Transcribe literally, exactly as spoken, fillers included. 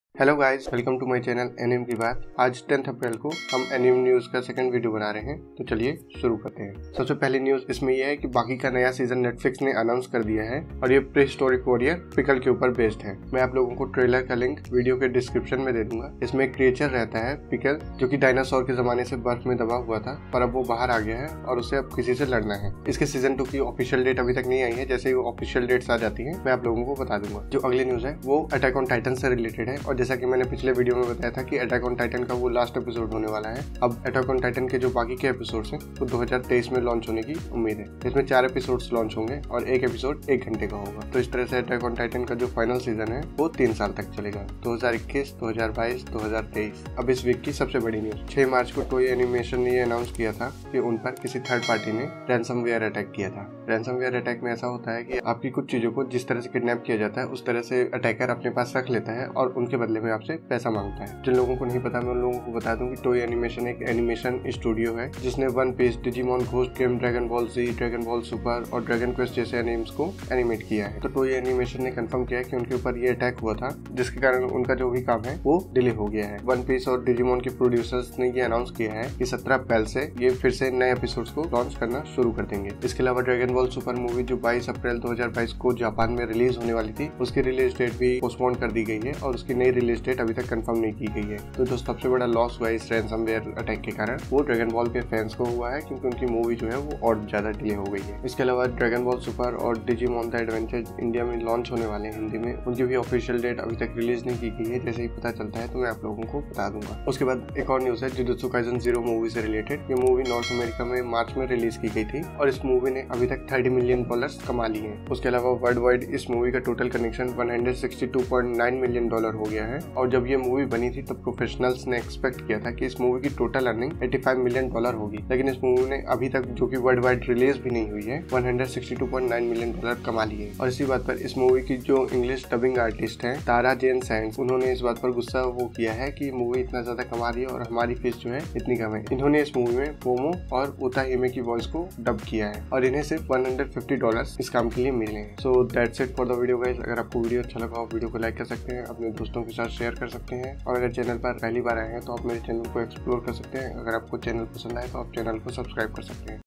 Hello guys, welcome to my channel anime की बात। आज टेंथ अप्रैल को हम एनिम न्यूज़ का सेकंड वीडियो बना रहे हैं, तो चलिए शुरू करते हैं। सबसे पहली न्यूज़ इसमें यह है कि बाकी का नया सीजन नेटफ्लिक्स ने अनाउंस कर दिया है और ये प्री हिस्टोरिक वॉरियर पिकल के ऊपर बेस्ड है। मैं आप लोगों को ट्रेलर का लिंक वीडियो के डिस्क्रिप्शन में दे दूंगा। इसमें एक क्रिएचर रहता है पिकल, जो कि डायनासोर के जमाने से बर्फ में दबा हुआ था, पर अब वो बाहर आ गया है और उसे अब किसी से लड़ना है। इसके सीजन टू की ऑफिशियल डेट अभी तक नहीं आई है, जैसे ही वो ऑफिशियल डेट्स आ जाती है मैं आप लोगों को बता दूंगा। जो अगली न्यूज़ है वो अटैक ऑन टाइटन से रिलेटेड है, और जैसा कि मैंने पिछले वीडियो में बताया था कि अटैक ऑन टाइटन का वो लास्ट एपिसोड होने वाला है। अब अटैक ऑन टाइटन के जो बाकी के एपिसोड्स हैं वो दो हज़ार तेईस में लॉन्च होने की उम्मीद है। इसमें चार एपिसोड्स लॉन्च होंगे और एक एपिसोड एक घंटे का होगा। तो इस तरह से अटैक ऑन टाइटन का जो फाइनल सीजन है वो तीन साल तक चलेगा, दो हज़ार इक्कीस, दो हज़ार बाईस, दो हज़ार तेईस। अब इस वीक की सबसे बड़ी न्यूज, छह मार्च को टोई एनिमेशन ने अनाउंस किया था कि उन पर किसी थर्ड पार्टी ने रैंसमवेयर अटैक किया था। रैंसमवेयर अटैक में ऐसा होता है कि आपकी कुछ चीजों को जिस तरह से किडनैप किया जाता है उस तरह से अटैकर अपने पास रख लेता है और उनके बदले में आपसे पैसा मांगता है। जिन लोगों को नहीं पता, मैं उन लोगों को बता दूं कि टोई एनिमेशन एक एनिमेशन स्टूडियो है जिसने One Piece, Digimon, Ghost Game, Dragon Ball Z, Dragon Ball Super और ड्रैगन क्वेस्ट जैसे एनिम्स को एनिमेट किया है। तो टोई एनिमेशन ने कंफर्म किया है कि उनके ऊपर ये अटैक हुआ था, जिसके कारण उनका जो भी काम है वो डिले हो गया है। वन पीस और डिजिमॉन के प्रोड्यूसर्स ने ये अनाउंस किया है कि सत्रह अप्रैल से ये फिर से नए एपिसोड्स को लॉन्च करना शुरू कर देंगे। इसके अलावा ड्रैगन बॉल सुपर मूवी जो बाईस अप्रैल दो हज़ार बाईस को जापान में रिलीज होने वाली थी, उसकी रिलीज डेट भी पोस्टपोन कर दी गई है और उसकी नई रिलीज डेट अभी तक कंफर्म नहीं की गई है। तो जो सबसे बड़ा लॉस हुआ इस रैंसमवेयर अटैक के कारण वो ड्रैगन बॉल के फैंस को हुआ है, क्योंकि उनकी मूवी जो है वो और ज्यादा डिले हो गई है। इसके अलावा ड्रैगन बॉल सुपर और डिजिमॉन द एडवेंचर इंडिया में लॉन्च होने वाले हैं हिंदी में, उनकी भी ऑफिशियल डेट अभी तक रिलीज नहीं की गई है। जैसे ही पता चलता है तो मैं आप लोगों को बता दूंगा। उसके बाद एक और न्यूज है जुजुत्सु काइसेन ज़ीरो मूवी से रिलेटेड। ये मूवी नॉर्थ अमेरिका में मार्च में रिलीज की गई थी और इस मूवी ने अभी तक तीस मिलियन डॉलर्स कमा लिए हैं। उसके अलावा वर्ल्ड वाइड इस मूवी का टोटल कनेक्शन एक सौ बासठ पॉइंट नौ मिलियन डॉलर हो गया है। और जब ये मूवी बनी थी तब प्रोफेशनल्स ने एक्सपेक्ट किया था कि इस मूवी की टोटल अर्निंग पचासी मिलियन डॉलर होगी, लेकिन इस मूवी ने अभी तक, जो कि वर्ल्ड वाइड रिलीज भी नहीं हुई है, एक सौ बासठ पॉइंट नौ मिलियन डॉलर कमा लिए। और इसी बात पर इस मूवी की जो इंग्लिश डबिंग आर्टिस्ट हैं तारा जेन सैंड, उन्होंने इस बात पर गुस्सा वो किया है कि मूवी इतना ज्यादा कमा रही है और हमारी फीस जो है इतनी कम है। इन्होंने इस मूवी में पोमो और उता हिमे की वॉइस को डब किया है और इन्हें सिर्फ एक सौ पचास डॉलर इस काम के लिए मिले हैं। So that's it for the video guys. अगर आपको वीडियो अच्छा लगा हो वीडियो को लाइक कर सकते हैं, अपने दोस्तों के साथ शेयर कर सकते हैं, और अगर चैनल पर पहली बार आए हैं तो आप मेरे चैनल को एक्सप्लोर कर सकते हैं। अगर आपको चैनल पसंद आए तो आप चैनल को सब्सक्राइब कर सकते हैं।